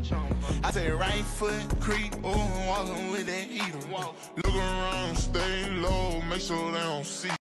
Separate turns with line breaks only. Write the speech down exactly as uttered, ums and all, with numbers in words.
I say right foot creep, oh, walking with that heater. Look around, stay low, make sure they don't see.